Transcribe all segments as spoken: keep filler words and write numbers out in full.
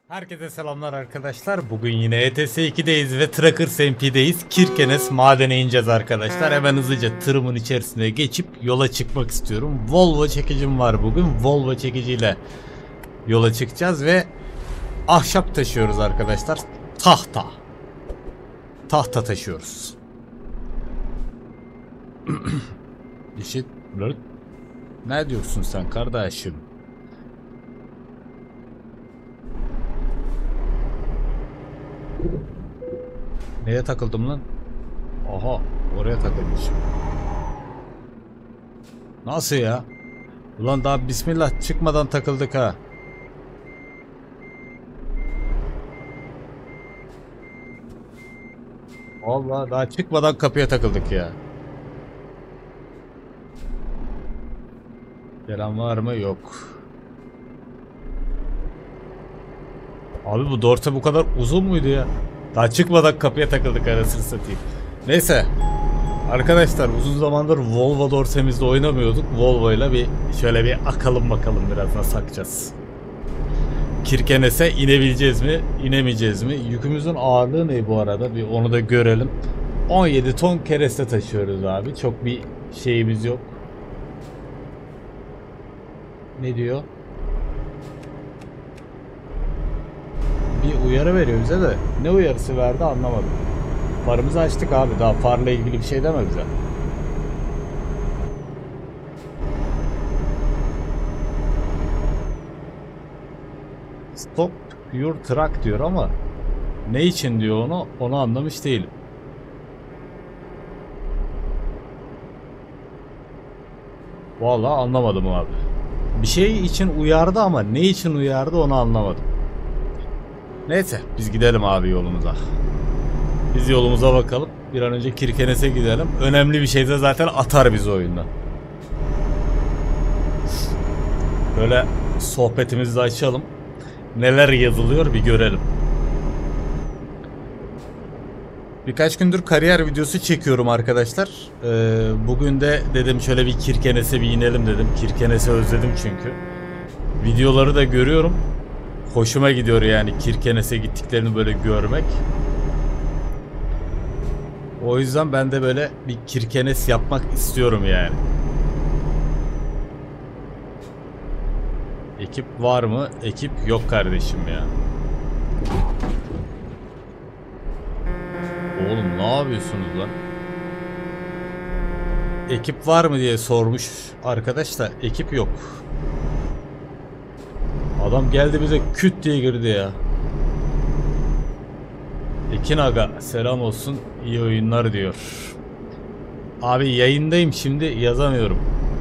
Herkese selamlar arkadaşlar. Bugün yine E T S iki'deyiz ve Trackers M P'deyiz. Kirkenes madene ineceğiz arkadaşlar. Hemen hızlıca tırımın içerisine geçip yola çıkmak istiyorum. Volvo çekicim var bugün. Volvo çekiciyle yola çıkacağız ve ahşap taşıyoruz arkadaşlar. Tahta. Tahta taşıyoruz. İşit. Ne diyorsun sen kardeşim? Neye takıldım lan? Aha, oraya takılmışım. Nasıl ya? Ulan daha bismillah çıkmadan takıldık ha. Vallahi daha çıkmadan kapıya takıldık ya. Gelen var mı? Yok. Abi bu dorse bu kadar uzun muydu ya? Daha çıkmadan kapıya takıldık, arasını satayım. Neyse. Arkadaşlar uzun zamandır Volvo dorsemizde oynamıyorduk. Volvo ile bir şöyle bir akalım bakalım, biraz nasıl akacağız. Kirkenes'e inebileceğiz mi? İnemeyeceğiz mi? Yükümüzün ağırlığı ne bu arada? Bir onu da görelim. on yedi ton kereste taşıyoruz abi. Çok bir şeyimiz yok. Ne diyor? Bir uyarı veriyor bize de. Ne uyarısı verdi anlamadım. Farımızı açtık abi. Daha farla ilgili bir şey deme bize. Stop your truck diyor ama ne için diyor onu, onu anlamış değilim. Vallahi anlamadım abi. Bir şey için uyardı ama ne için uyardı onu anlamadım. Neyse biz gidelim abi yolumuza. Biz yolumuza bakalım. Bir an önce Kirkenes'e gidelim. Önemli bir şeyse zaten atar bizi oyundan. Böyle sohbetimizi de açalım. Neler yazılıyor bir görelim. Birkaç gündür kariyer videosu çekiyorum arkadaşlar. Ee, bugün de dedim şöyle bir Kirkenes'e bir inelim dedim. Kirkenes'i özledim çünkü. Videoları da görüyorum. Hoşuma gidiyor yani Kirkenes'e gittiklerini böyle görmek. O yüzden ben de böyle bir Kirkenes yapmak istiyorum yani. Ekip var mı? Ekip yok kardeşim ya. Oğlum ne yapıyorsunuz lan? Ekip var mı diye sormuş arkadaş da ekip yok. Adam geldi bize küt diye girdi ya. Ekin aga selam olsun, iyi oyunlar diyor. Abi yayındayım şimdi, yazamıyorum.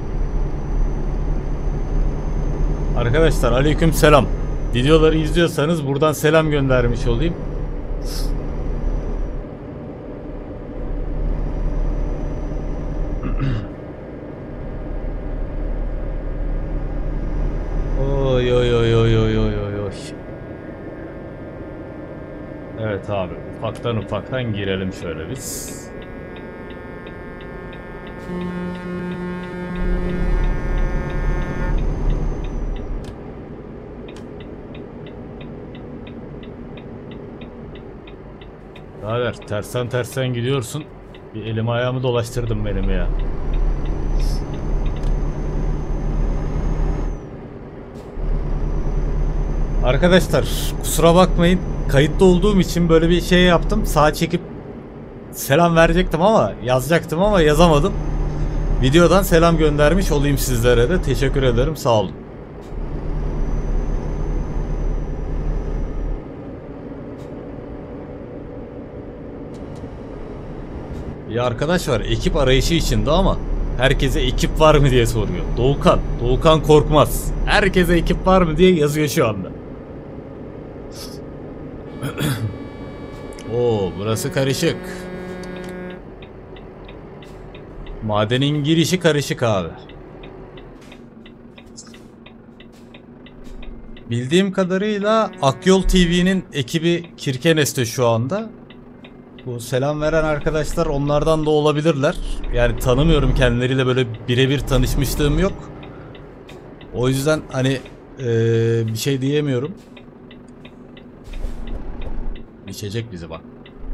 Arkadaşlar aleyküm selam. Videoları izliyorsanız buradan selam göndermiş olayım. Oy oy oy oy oy oy oy oy. Evet abi ufaktan ufaktan girelim şöyle biz. Haber tersen tersen gidiyorsun. Bir elimi ayağımı dolaştırdım benim ya. Arkadaşlar kusura bakmayın, kayıtlı olduğum için böyle bir şey yaptım. Sağa çekip selam verecektim ama yazacaktım ama yazamadım. Videodan selam göndermiş olayım sizlere de, teşekkür ederim, sağ olun. Bir arkadaş var ekip arayışı içinde ama herkese ekip var mı diye soruyor. Doğukan, Doğukan Korkmaz. Herkese ekip var mı diye yazıyor şu anda. Oo, burası karışık. Madenin girişi karışık abi. Bildiğim kadarıyla Akyol T V'nin ekibi Kirkenes'te şu anda. Bu selam veren arkadaşlar onlardan da olabilirler. Yani tanımıyorum, kendileriyle böyle birebir tanışmışlığım yok. O yüzden hani ee, bir şey diyemiyorum. İçecek bizi bak.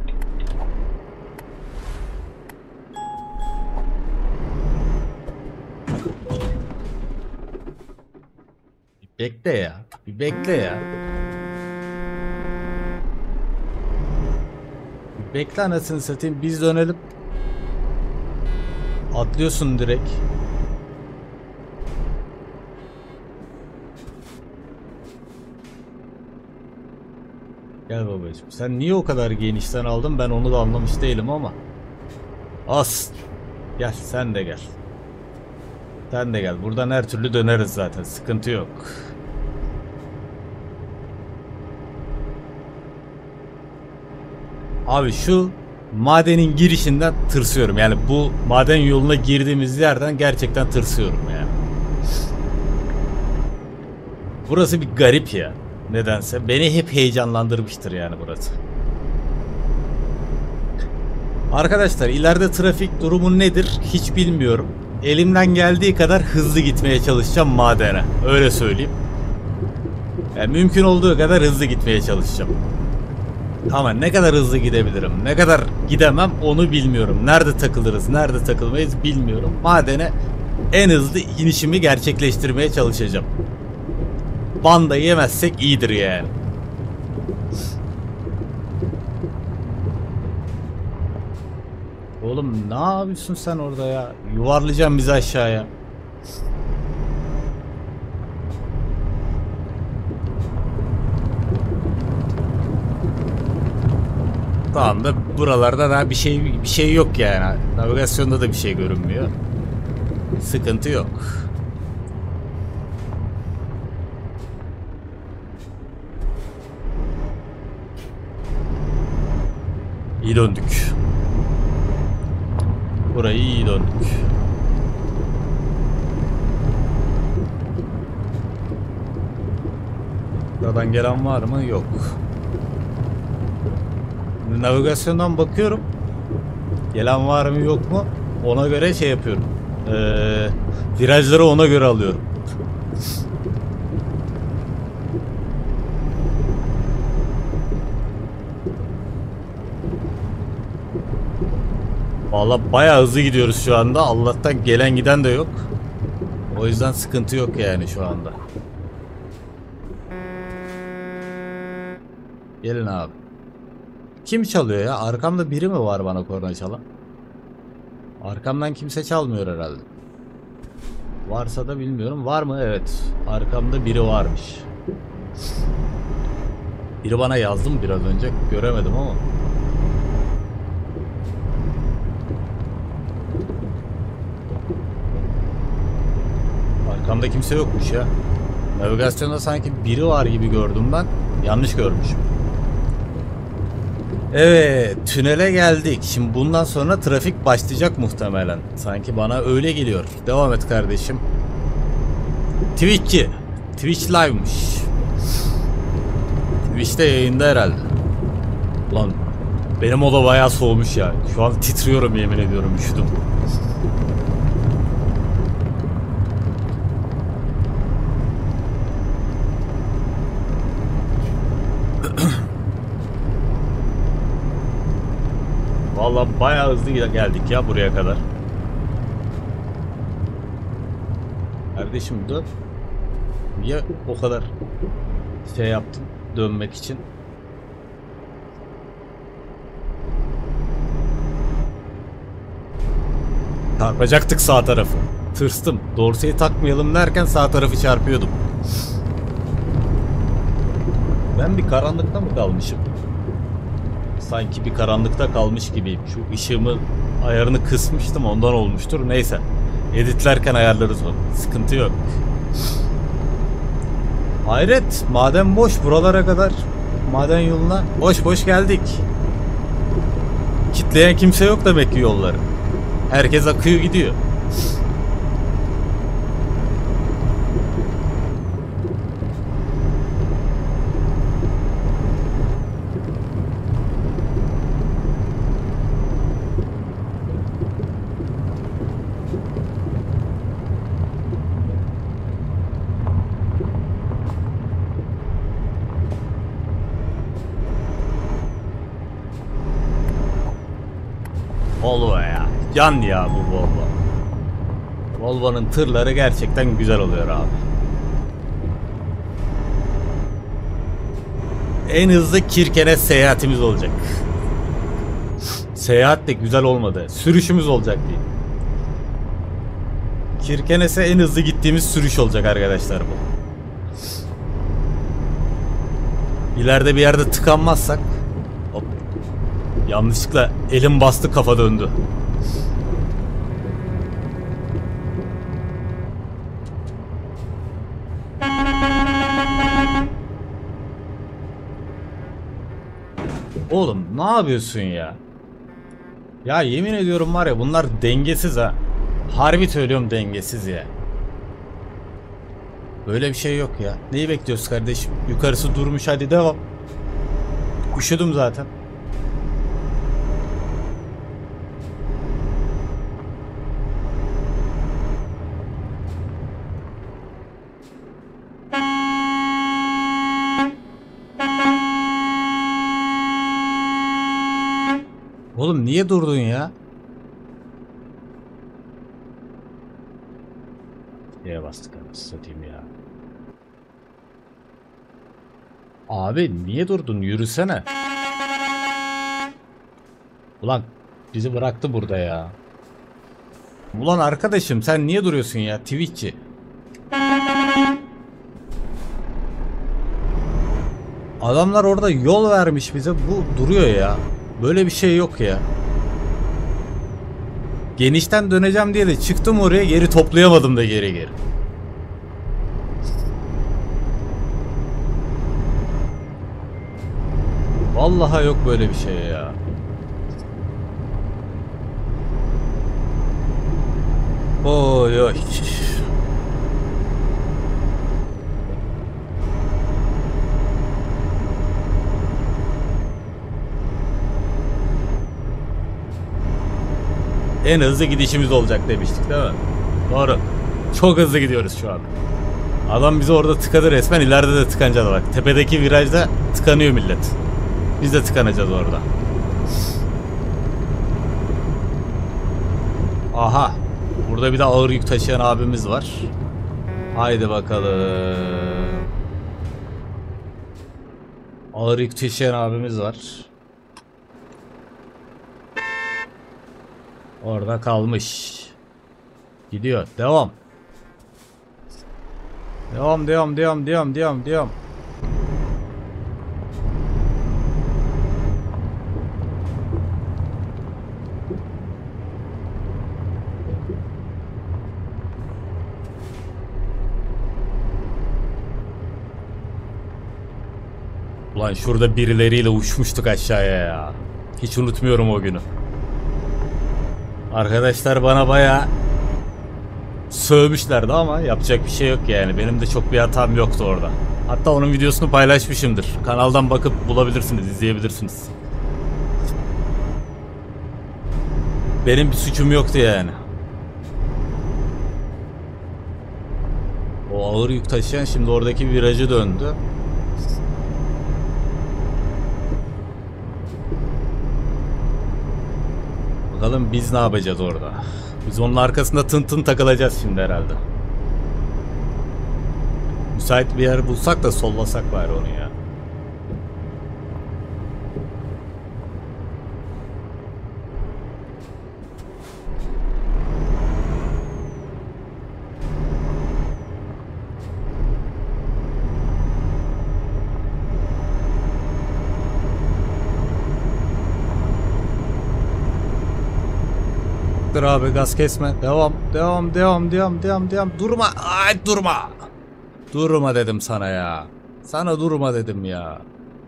Bir bekle ya. Bir bekle ya. Bir bekle anasını satayım. Biz dönelim. Atlıyorsun direkt. Gel babacığım. Sen niye o kadar genişten aldın? Ben onu da anlamış değilim ama. As. Gel sen de gel. Sen de gel. Buradan her türlü döneriz zaten. Sıkıntı yok. Abi şu madenin girişinden tırsıyorum. Yani bu maden yoluna girdiğimiz yerden gerçekten tırsıyorum yani. Burası bir garip ya. Nedense. Beni hep heyecanlandırmıştır yani burası. Arkadaşlar ileride trafik durumu nedir hiç bilmiyorum. Elimden geldiği kadar hızlı gitmeye çalışacağım madene. Öyle söyleyeyim. Yani mümkün olduğu kadar hızlı gitmeye çalışacağım. Ama ne kadar hızlı gidebilirim, ne kadar gidemem onu bilmiyorum. Nerede takılırız, nerede takılmayız bilmiyorum. Madene en hızlı inişimi gerçekleştirmeye çalışacağım. Banda yemezsek iyidir yani. Oğlum ne yapıyorsun sen orada ya? Yuvarlayacağım bizi aşağıya. Tamam da buralarda daha bir şey bir şey yok yani. Navigasyonda da bir şey görünmüyor. Sıkıntı yok. İyi döndük. Burayı iyi döndük. Buradan gelen var mı? Yok. Navigasyondan bakıyorum. Gelen var mı yok mu? Ona göre şey yapıyorum. Ee, virajları ona göre alıyorum. Vallahi bayağı hızlı gidiyoruz şu anda. Allah'tan gelen giden de yok. O yüzden sıkıntı yok yani şu anda. Gelin abi. Kim çalıyor ya? Arkamda biri mi var bana korna çalan? Arkamdan kimse çalmıyor herhalde. Varsa da bilmiyorum. Var mı? Evet. Arkamda biri varmış. Biri bana yazdı mı biraz önce? Göremedim ama. Arkamda kimse yokmuş ya. Navigasyonda sanki biri var gibi gördüm ben. Yanlış görmüşüm. Evet, tünele geldik. Şimdi bundan sonra trafik başlayacak muhtemelen. Sanki bana öyle geliyor. Devam et kardeşim. Twitch'ci. Twitch live'mış. Twitch'te yayında herhalde. Ulan benim oda bayağı soğumuş ya. Şu an titriyorum yemin ediyorum, üşüdüm. Vallahi bayağı hızlı geldik ya buraya kadar. Kardeşim dön. Niye o kadar şey yaptın dönmek için? Çarpacaktık sağ tarafı. Tırstım. Dorseyi takmayalım derken sağ tarafı çarpıyordum. Ben bir karanlıkta mı kalmışım? Sanki bir karanlıkta kalmış gibiyim. Şu ışığımı ayarını kısmıştım, ondan olmuştur. Neyse. Editlerken ayarlarız onu. Sıkıntı yok. Hayret. Maden boş buralara kadar. Maden yoluna boş boş geldik. Kitleyen kimse yok demek ki yolları. Herkes akıyor gidiyor. Volvo ya. Can ya bu Volvo. Volvo'nun tırları gerçekten güzel oluyor abi. En hızlı Kirkenes seyahatimiz olacak. Seyahat de güzel olmadı. Sürüşümüz olacak diye. Kirkenes'e en hızlı gittiğimiz sürüş olacak arkadaşlar bu. İleride bir yerde tıkanmazsak. Hop. Yanlışlıkla elim bastı, kafa döndü. Oğlum ne yapıyorsun ya? Ya yemin ediyorum var ya, bunlar dengesiz ha. Harbi söylüyorum, dengesiz ya. Böyle bir şey yok ya. Neyi bekliyoruz kardeşim? Yukarısı durmuş, hadi devam. Üşüdüm zaten. Oğlum niye durdun ya? Neye bastık anasını satayım ya. Abi niye durdun? Yürüsene. Ulan bizi bıraktı burada ya. Ulan arkadaşım sen niye duruyorsun ya, Twitch'çi? Adamlar orada yol vermiş bize, bu duruyor ya. Böyle bir şey yok ya. Genişten döneceğim diye de çıktım oraya, geri toplayamadım da geri geri. Vallahi yok böyle bir şey ya. Oy oy. En hızlı gidişimiz olacak demiştik değil mi? Doğru. Çok hızlı gidiyoruz şu an. Adam bizi orada tıkadı resmen, ileride de tıkanacağız bak. Tepedeki virajda tıkanıyor millet. Biz de tıkanacağız orada. Aha. Burada bir de ağır yük taşıyan abimiz var. Haydi bakalım. Ağır yük taşıyan abimiz var. Orada kalmış. Gidiyor. Devam. Devam devam devam devam devam devam. Ulan şurada birileriyle uçmuştuk aşağıya ya. Hiç unutmuyorum o günü. Arkadaşlar bana bayağı sövmüşlerdi ama yapacak bir şey yok yani. Benim de çok bir hatam yoktu orada. Hatta onun videosunu paylaşmışımdır. Kanaldan bakıp bulabilirsiniz, izleyebilirsiniz. Benim bir suçum yoktu yani. O ağır yük taşıyan şimdi oradaki virajı döndü. Bakalım biz ne yapacağız orada. Biz onun arkasında tın tın takılacağız şimdi herhalde. Müsait bir yer bulsak da sollasak bari onu ya. Dur abi, gaz kesme. Devam, devam, devam, devam, devam, devam. Durma. Ay durma. Durma dedim sana ya. Sana durma dedim ya.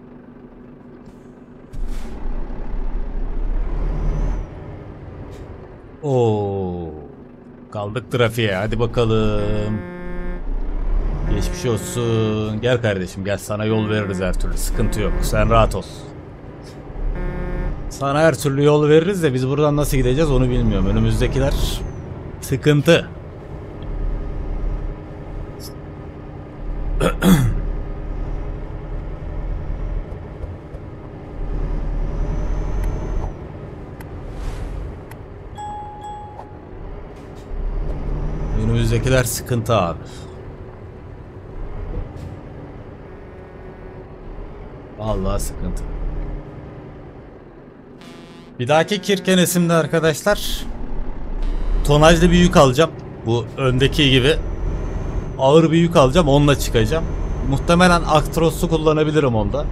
Oo. Kaldık trafiğe. Hadi bakalım. Geçmiş olsun. Gel kardeşim gel, sana yol veririz her türlü. Sıkıntı yok. Sen rahat ol. Sana her türlü yol veririz de biz buradan nasıl gideceğiz onu bilmiyorum. Önümüzdekiler sıkıntı. Önümüzdekiler sıkıntı abi. Vallahi sıkıntı. Bir dahaki Kirkenes'imde arkadaşlar tonajlı bir yük alacağım. Bu öndeki gibi ağır bir yük alacağım, onunla çıkacağım. Muhtemelen Actros'u kullanabilirim onda.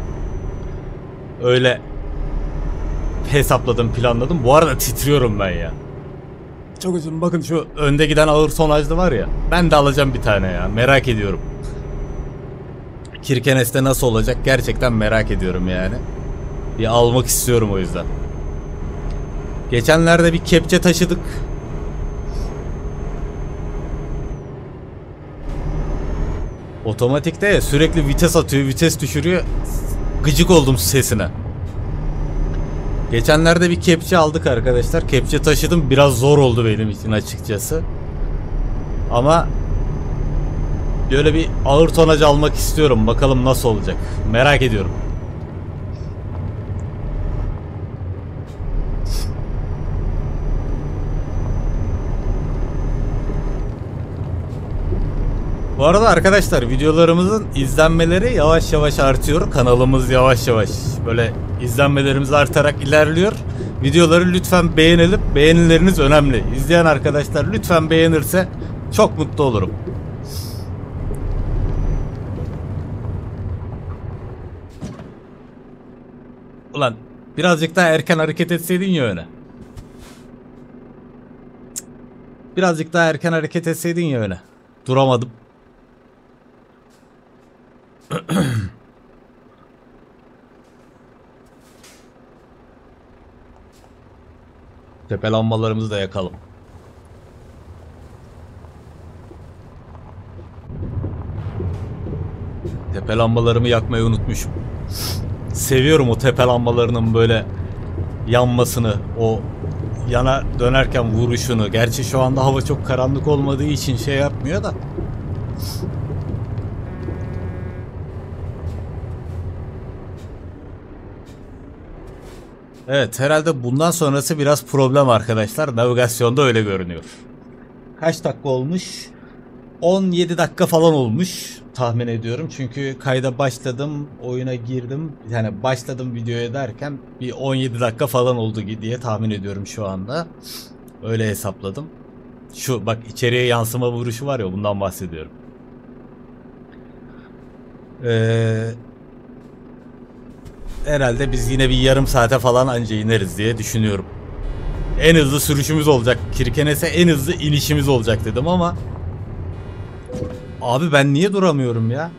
Öyle hesapladım, planladım. Bu arada titriyorum ben ya. Çok üzüldüm. Bakın şu önde giden ağır tonajlı var ya. Ben de alacağım bir tane ya. Merak ediyorum. Kirkenes'te nasıl olacak gerçekten merak ediyorum yani. Bir almak istiyorum o yüzden. Geçenlerde bir kepçe taşıdık. Otomatikte ya, sürekli vites atıyor, vites düşürüyor. Gıcık oldum sesine. Geçenlerde bir kepçe aldık arkadaşlar. Kepçe taşıdım. Biraz zor oldu benim için açıkçası. Ama böyle bir ağır tonaj almak istiyorum. Bakalım nasıl olacak. Merak ediyorum. Bu arada arkadaşlar videolarımızın izlenmeleri yavaş yavaş artıyor. Kanalımız yavaş yavaş böyle izlenmelerimiz artarak ilerliyor. Videoları lütfen beğenelim. Beğenileriniz önemli. İzleyen arkadaşlar lütfen beğenirse çok mutlu olurum. Ulan birazcık daha erken hareket etseydin ya öne. Birazcık daha erken hareket etseydin ya öne. Duramadım. Tepe lambalarımızı da yakalım. Tepe lambalarımı yakmayı unutmuşum. Seviyorum o tepe lambalarının böyle yanmasını, o yana dönerken vuruşunu. Gerçi şu anda hava çok karanlık olmadığı için şey yapmıyor da. Evet, herhalde bundan sonrası biraz problem arkadaşlar. Navigasyonda öyle görünüyor. Kaç dakika olmuş? on yedi dakika falan olmuş tahmin ediyorum. Çünkü kayda başladım, oyuna girdim. Yani başladım videoya derken bir on yedi dakika falan oldu diye tahmin ediyorum şu anda. Öyle hesapladım. Şu bak içeriye yansıma vuruşu var ya, bundan bahsediyorum. Eee... Herhalde biz yine bir yarım saate falan anca ineriz diye düşünüyorum. En hızlı sürüşümüz olacak. Kirkenes'e en hızlı inişimiz olacak dedim ama abi ben niye duramıyorum ya?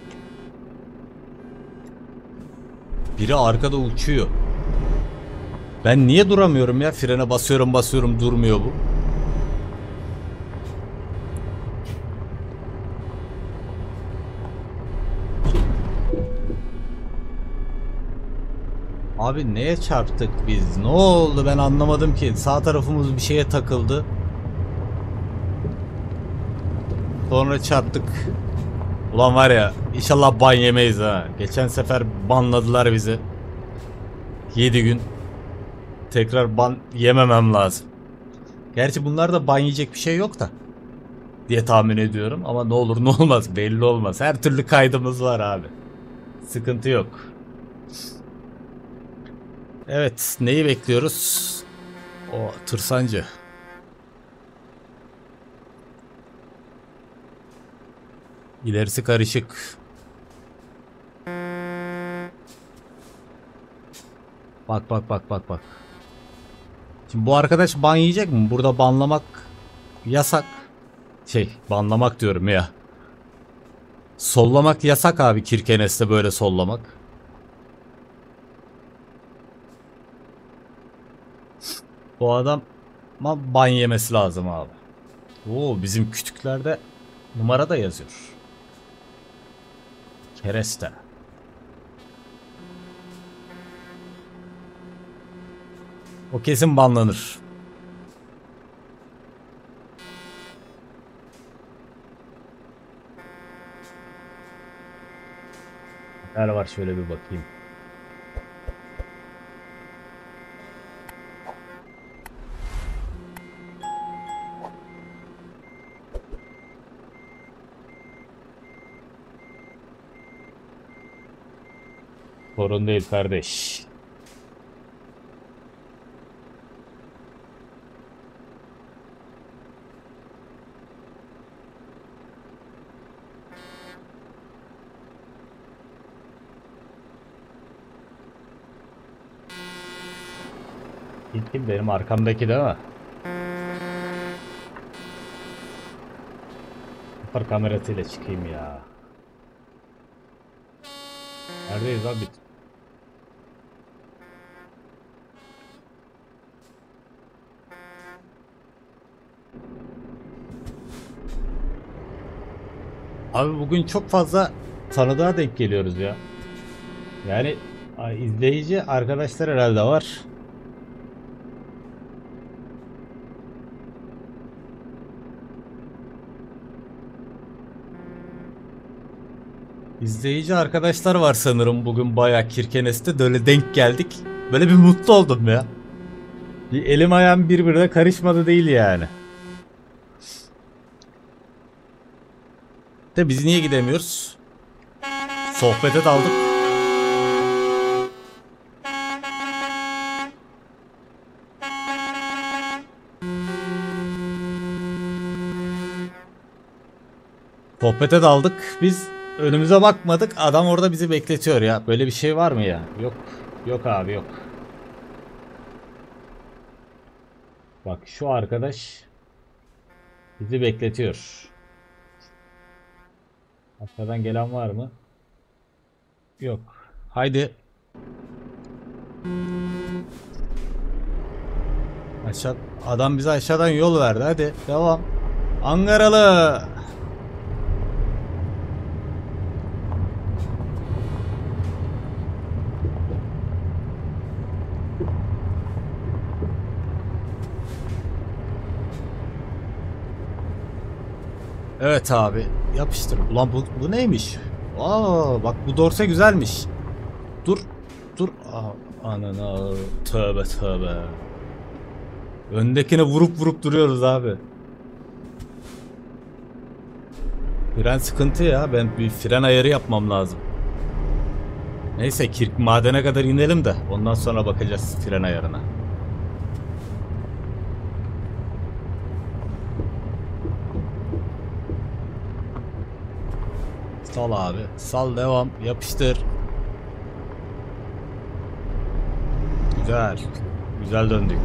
Biri arkada uçuyor. Ben niye duramıyorum ya? Frene basıyorum basıyorum durmuyor bu. Abi neye çarptık biz? Ne oldu ben anlamadım ki. Sağ tarafımız bir şeye takıldı. Sonra çarptık. Ulan var ya, inşallah ban yemeyiz ha. Geçen sefer banladılar bizi. yedi gün. Tekrar ban yememem lazım. Gerçi bunlarda ban yiyecek bir şey yok da diye tahmin ediyorum. Ama ne olur ne olmaz belli olmaz. Her türlü kaydımız var abi. Sıkıntı yok. Evet, neyi bekliyoruz? O tırsancı. İlerisi karışık. Bak bak bak bak bak. Şimdi bu arkadaş ban yiyecek mi? Burada banlamak yasak. Şey, banlamak diyorum ya. Sollamak yasak abi, Kirkenes'te böyle sollamak. Bu adam ban yemesi lazım abi. Oo, bizim kütüklerde numara da yazıyor. Kereste. O kesin banlanır. Neler var şöyle bir bakayım. Sorun değil kardeş. Kim benim arkamdaki değil mi? Süper kamerasıyla çıkayım ya. Neredeyiz abi? Abi bugün çok fazla tanıdığa denk geliyoruz ya. Yani izleyici arkadaşlar herhalde var. İzleyici arkadaşlar var sanırım bugün bayağı Kirkenes'te böyle denk geldik. Böyle bir mutlu oldum ya. Bir elim ayağım birbirine karışmadı değil yani. De biz niye gidemiyoruz? Sohbete daldık. Sohbete daldık. Biz önümüze bakmadık. Adam orada bizi bekletiyor ya. Böyle bir şey var mı ya? Yok. Yok abi yok. Bak şu arkadaş bizi bekletiyor. Arkadan gelen var mı? Yok. Haydi. Aşağı, adam bize aşağıdan yol verdi. Hadi devam. Ankaralı. Evet abi. Yapıştır. Ulan bu, bu neymiş? Aa bak bu dorse güzelmiş. Dur. Dur. Aa, anana. Tövbe tövbe. Öndekine vurup vurup duruyoruz abi. Fren sıkıntı ya. Ben bir fren ayarı yapmam lazım. Neyse Kirk madene kadar inelim de ondan sonra bakacağız fren ayarına. Sal abi. Sal devam. Yapıştır. Güzel. Güzel döndük.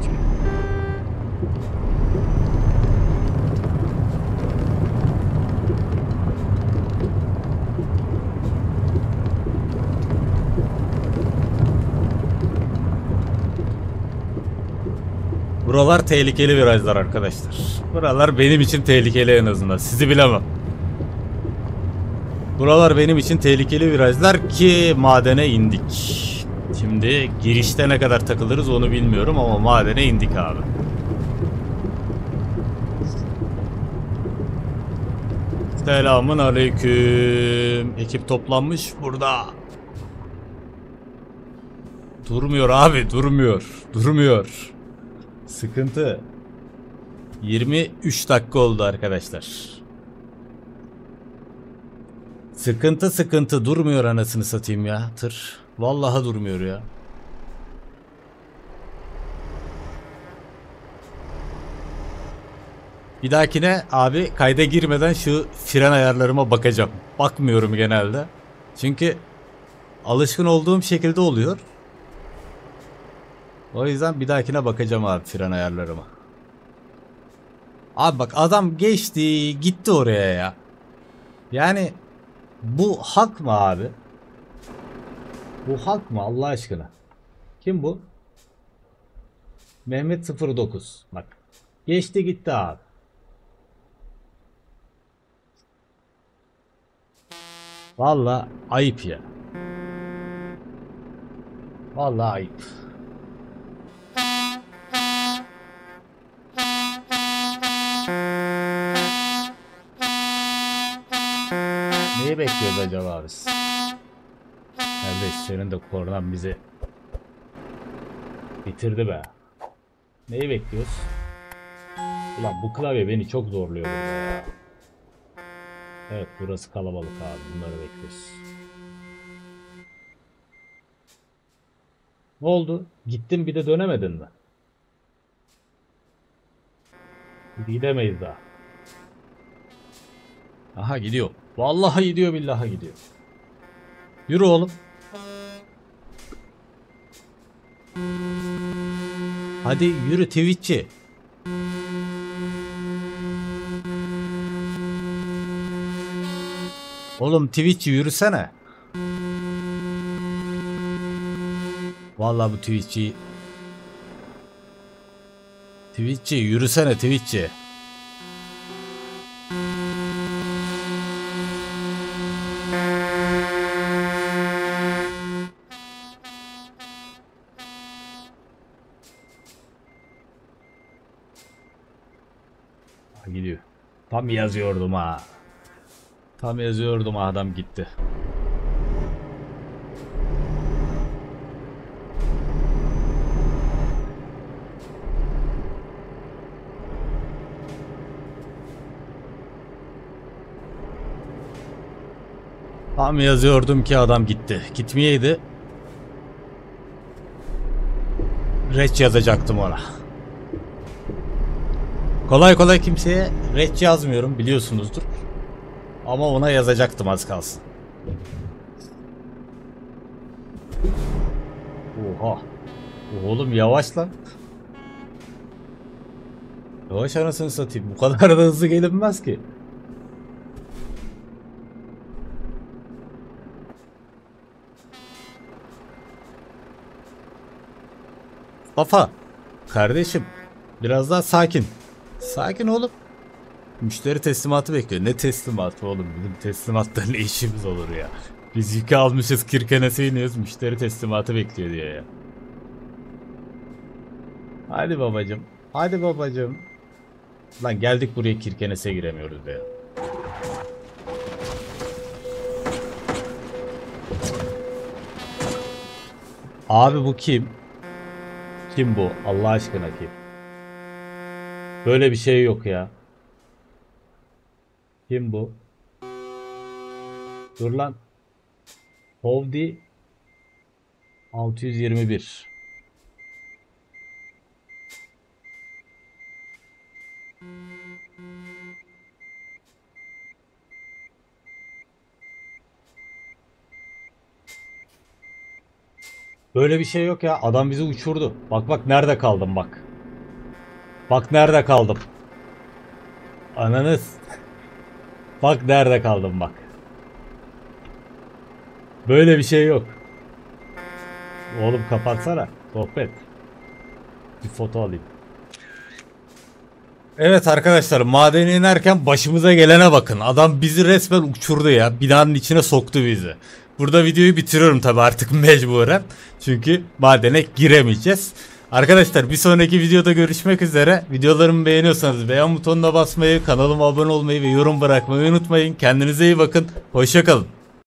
Buralar tehlikeli virajlar arkadaşlar. Buralar benim için tehlikeli en azından. Sizi bilemem. Buralar benim için tehlikeli virajlar ki madene indik. Şimdi girişte ne kadar takılırız onu bilmiyorum ama madene indik abi. Selamun aleyküm. Ekip toplanmış burada. Durmuyor abi, durmuyor. Durmuyor. Sıkıntı. yirmi üç dakika oldu arkadaşlar. Sıkıntı sıkıntı durmuyor anasını satayım ya tır. Vallahi durmuyor ya. Bir dahakine abi kayda girmeden şu fren ayarlarıma bakacağım. Bakmıyorum genelde. Çünkü alışkın olduğum şekilde oluyor. O yüzden bir dahakine bakacağım abi fren ayarlarıma. Abi bak adam geçti gitti oraya ya. Yani bu hak mı abi? Bu hak mı Allah aşkına? Kim bu? Mehmet sıfır dokuz. Bak geçti gitti abi. Vallahi ayıp ya. Vallahi ayıp. Neyi bekliyoruz acaba biz? Kardeş senin de kornan bizi bitirdi be. Neyi bekliyoruz? Ulan bu klavye beni çok zorluyor burada ya. Evet burası kalabalık abi. Bunları bekliyoruz. Ne oldu? Gittin bir de dönemedin mi? Gidemeyiz daha. Aha gidiyor. Vallahi gidiyor, billahi gidiyor. Yürü oğlum. Hadi yürü Twitch'çi. Oğlum Twitch'çi yürüsene. Vallahi bu Twitch'çi. Twitch'çi yürüsene Twitch'çi. Gidiyor. Tam yazıyordum ha. Tam yazıyordum ha, adam gitti. Tam yazıyordum ki adam gitti. Gitmeyeydi. Reç yazacaktım ona. Kolay kolay kimseye reç yazmıyorum, biliyorsunuzdur. Ama ona yazacaktım az kalsın. Oha. Oğlum yavaş lan. Yavaş anasını satayım. Bu kadar da hızlı gelinmez ki. Kafa. Kardeşim. Biraz daha sakin. Sakin oğlum. Müşteri teslimatı bekliyor. Ne teslimatı oğlum? Bizim teslimatta ne işimiz olur ya? Biz yükü almışız, Kirkenes'e iniyoruz. Müşteri teslimatı bekliyor diye ya. Hadi babacım. Hadi babacım. Lan geldik buraya, Kirkenes'e giremiyoruz be. Abi bu kim? Kim bu? Allah aşkına kim? Böyle bir şey yok ya. Kim bu? Dur lan. Hovdi altı yüz yirmi bir. Böyle bir şey yok ya. Adam bizi uçurdu. Bak bak nerede kaldım bak. Bak nerede kaldım. Ananız. Bak nerede kaldım bak. Böyle bir şey yok. Oğlum kapatsana. Sohbet. Bir foto alayım. Evet arkadaşlar, madene inerken başımıza gelene bakın. Adam bizi resmen uçurdu ya. Binanın içine soktu bizi. Burada videoyu bitiriyorum tabi artık mecburen. Çünkü madene giremeyeceğiz. Arkadaşlar bir sonraki videoda görüşmek üzere. Videolarımı beğeniyorsanız beğen butonuna basmayı, kanalıma abone olmayı ve yorum bırakmayı unutmayın. Kendinize iyi bakın. Hoşça kalın.